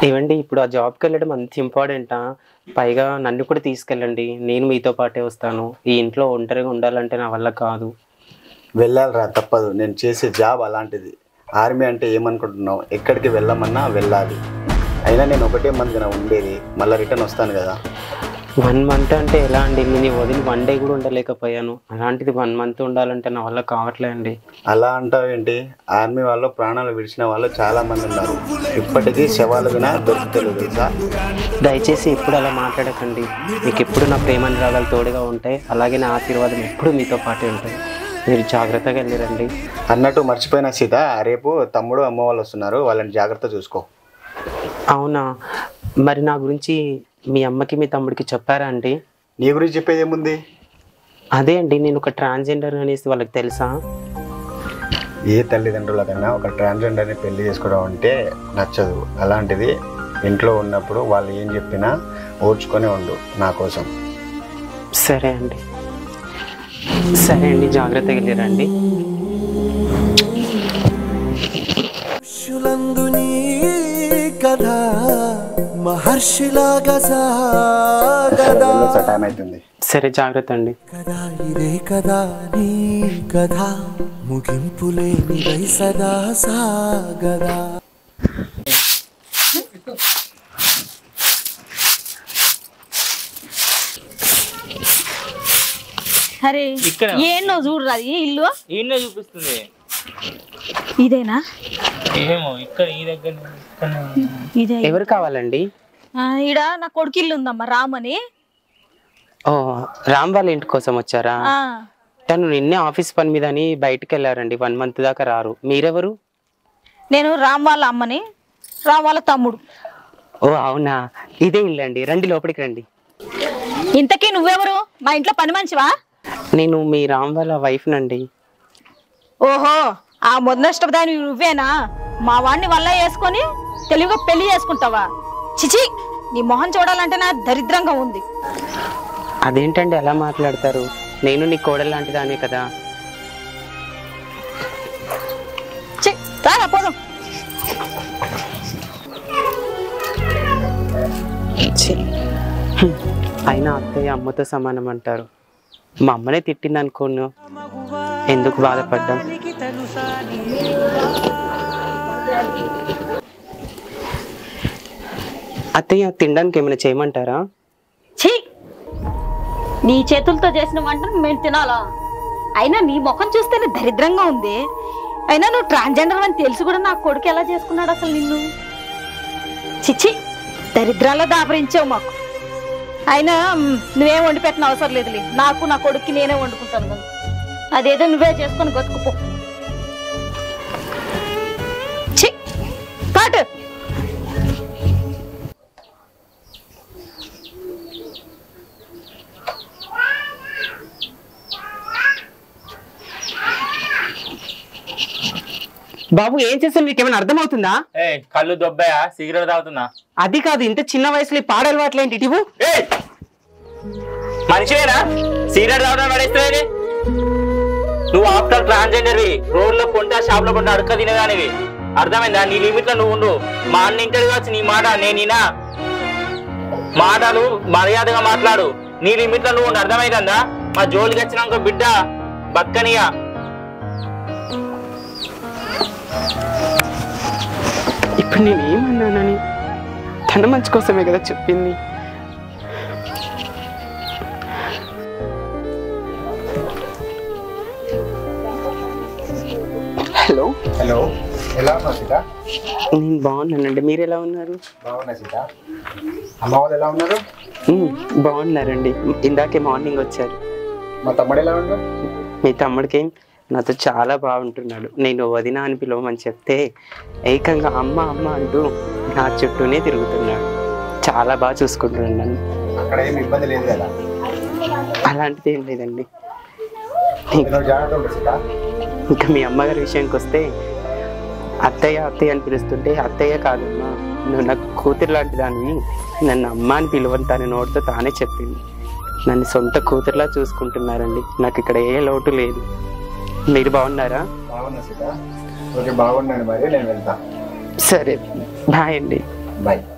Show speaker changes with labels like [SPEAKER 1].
[SPEAKER 1] ఏవండి ఇప్పుడు ఆ జాబ్కి వెళ్ళడం అంత ఇంపార్టెంటా? పైగా నన్ను కూడా తీసుకెళ్ళండి, నేను మీతో పాటే వస్తాను. ఈ ఇంట్లో ఒంటరిగా ఉండాలంటే నా వల్ల కాదు.
[SPEAKER 2] వెళ్ళాలిరా, తప్పదు. నేను చేసే జాబ్ అలాంటిది. ఆర్మీ అంటే ఏమనుకుంటున్నావు? ఎక్కడికి వెళ్ళమన్నా వెళ్ళాలి. అయినా నేను ఒకటే మందిన ఉండేది, మళ్ళీ రిటర్న్ వస్తాను కదా.
[SPEAKER 1] 1 మంత్ అంటే ఎలా అండి? నేను వదిలి 1 డే కూడా ఉండలేకపోయాను. అలాంటిది 1 మంత్ ఉండాలంటే నా వల్ల కావట్లే అండి.
[SPEAKER 2] అలా అంటావేంటి? ఆర్మీ వాళ్ళు ప్రాణాలు విడిచిన వాళ్ళు చాలా మంది ఉన్నారు. ఇప్పటికీ శవాలు వినా దొరుకుతలేదు తెలుసా.
[SPEAKER 1] దయచేసి ఎప్పుడు అలా మాట్లాడకండి. మీకు ఎప్పుడు నా ప్రేమానురాగాలు తోడుగా ఉంటాయి, అలాగే నా ఆశీర్వాదం ఎప్పుడు మీతో పాటే ఉంటాయి. మీరు జాగ్రత్తగా వెళ్ళిరండి.
[SPEAKER 2] అన్నట్టు మర్చిపోయిన సీత, రేపు తమ్ముడు అమ్మ వాళ్ళు వస్తున్నారు, వాళ్ళని జాగ్రత్త చూసుకో.
[SPEAKER 1] అవునా? మరి నా గురించి మీ అమ్మకి మీ తమ్ముడికి చెప్పారా అండి?
[SPEAKER 2] నీ గురించి చెప్పేది ఏముంది?
[SPEAKER 1] అదే అండి, నేను ఒక ట్రాన్స్జెండర్ అనేసి వాళ్ళకి తెలుసా?
[SPEAKER 2] ఏ తల్లిదండ్రులకన్నా ఒక ట్రాన్స్జెండర్ని పెళ్లి చేసుకోవడం అంటే నచ్చదు. అలాంటిది ఇంట్లో ఉన్నప్పుడు వాళ్ళు ఏం చెప్పినా ఓర్చుకొని ఉండు నా కోసం.
[SPEAKER 1] సరే అండి, సరే అండి, జాగ్రత్తగా వెళ్ళిరండి.
[SPEAKER 2] టైం అవుతుంది.
[SPEAKER 1] సరే, జాగ్రత్త అండి.
[SPEAKER 3] ముగింపులేని సదా సాగదా.
[SPEAKER 4] అరే ఏన్నో చూడరా ఇల్లు
[SPEAKER 5] ఈయన చూపిస్తుంది.
[SPEAKER 4] ఇదేనా?
[SPEAKER 5] ఏమో ఇక్కడ ఈ దగ్గర
[SPEAKER 4] ఇదే.
[SPEAKER 1] ఎవరు కావాలండి?
[SPEAKER 4] ఈడ నా కొడుకు ఇల్లు ఉందమ్మా, రామని.
[SPEAKER 1] ఓ, రామ్ వాళ్ళ ఇంటి కోసం వచ్చారా? తను నిన్నే ఆఫీస్ పని మీద అని బయటకు వెళ్ళారండి. 1 మంత్ దాకా రారు. మీరెవరు?
[SPEAKER 4] నేను రామ్ వాళ్ళ అమ్మని, రామ్ వాళ్ళ తమ్ముడు.
[SPEAKER 1] ఓ అవునా, ఇదే ఇల్లు అండి, రండి లోపలికి రండి.
[SPEAKER 4] ఇంతకీ నువ్వెవరు? మా ఇంట్లో పని మంచివా?
[SPEAKER 1] నేను మీ రామ్ వాళ్ళ వైఫ్ నండి.
[SPEAKER 4] ఓహో, ఆ మొదనష్టపదాన్ని నువ్వేనా? మా వాడిని వల్ల వేసుకొని తెలివిగా పెళ్లి చేసుకుంటావా? చిచి, నీ మొహం చూడాలంటే నా దరిద్రంగా ఉంది.
[SPEAKER 1] అదేంటండి అలా మాట్లాడతారు? నేను నీ కోడలు లాంటిదానే కదా.
[SPEAKER 4] పోదాం.
[SPEAKER 1] అయినా అత్తయ్య అమ్మతో సమానం అంటారు. మా అమ్మనే తిట్టింది అనుకోను, ఎందుకు బాధపడ్డాం? అత్తయ్య తినడానికి ఏమైనా చేయమంటారా?
[SPEAKER 4] నీ చేతులతో చేసిన వంటను మేము తినాలా? అయినా నీ ముఖం చూస్తేనే దరిద్రంగా ఉంది. అయినా నువ్వు ట్రాన్స్జెండర్ అని తెలిసి కూడా నా కొడుకు ఎలా చేసుకున్నాడు అసలు నిన్ను? చిచ్చి, దరిద్రాల్లో దాపరించావు మాకు. అయినా నువ్వేం వండి పెట్టిన అవసరం లేదులే, నాకు నా కొడుక్కి నేనే వండుకుంటాను కదా. అదేదో నువ్వే చేసుకొని బతుకుపో. కాటు.
[SPEAKER 1] బాబు ఏం చేస్తాను, మీకు ఏమైనా అర్థమవుతుందా?
[SPEAKER 5] కళ్ళు దొబ్బాయా? సిగరెట్ తాగుతున్నా.
[SPEAKER 1] అది కాదు, ఇంత చిన్న వయసులో పాడలవాట్లేంటి? ఇటు
[SPEAKER 5] మనిషివేనా సిగరెట్ తాగడం పడేస్తావేది? నువ్వు ఆఫ్టర్ ట్రాన్స్జెండర్వి, రోడ్లో కొంటా షాప్ లో కొంటా అడుక్క తినేదానివి. అర్థమైందా? నీ లిమిట్ లో నువ్వు ఉండు. మా అన్న ఇంటర్వ్యూ వచ్చి నీ మాట నేనినా. మాటలు మర్యాదగా మాట్లాడు. నీ లిమిట్ లో నువ్వు ఉండు, అర్థమైందా? మా జోలికి వచ్చినాక బిడ్డ బక్కనియా.
[SPEAKER 1] ఇప్పుడు నేను ఏమన్నానని? తన మంచి కోసమే కదా చెప్పింది. హలో
[SPEAKER 2] హలో, ఎలా ఉన్నా సీత?
[SPEAKER 1] నేను బాగున్నానండి, మీరు ఎలా ఉన్నారు?
[SPEAKER 2] బాగున్నా సీత. అమ్మ వాళ్ళు ఎలా ఉన్నారు?
[SPEAKER 1] బాగున్నారండి, ఇందాకే మార్నింగ్ వచ్చారు.
[SPEAKER 2] మా తమ్ముడు ఎలా ఉన్నారు?
[SPEAKER 1] మీ తమ్ముడికి నాతో చాలా బాగుంటున్నాడు. నేను వదిన అని పిలవమని చెప్తే ఏకంగా అమ్మ అమ్మ అంటూ నా చుట్టూనే తిరుగుతున్నాడు. చాలా బాగా చూసుకుంటున్నాడు నన్ను.
[SPEAKER 2] అక్కడ ఏమి ఇబ్బంది లేదు కదా?
[SPEAKER 1] అలాంటిది ఏం లేదండి.
[SPEAKER 2] జాగ్రత్త ఉంటుంది సీత.
[SPEAKER 1] ఇంకా మీ అమ్మగారి విషయానికి వస్తే అత్తయ్య అత్తయ్య అని పిలుస్తుంటే అత్తయ్య కాదమ్మా, నువ్వు నాకు కూతురు లాంటి దాన్ని, నన్ను అమ్మ అని పిలవని తన నోటితో తానే చెప్పింది. నన్ను సొంత కూతురులా చూసుకుంటున్నారండి. నాకు ఇక్కడ ఏ లోటు లేదు. మీరు బాగున్నారా?
[SPEAKER 2] బాగున్నా సీత. ఓకే, బాగున్నాను. మరి నేను వెళ్తా.
[SPEAKER 1] సరే, బాయ్ అండి.
[SPEAKER 2] బాయ్.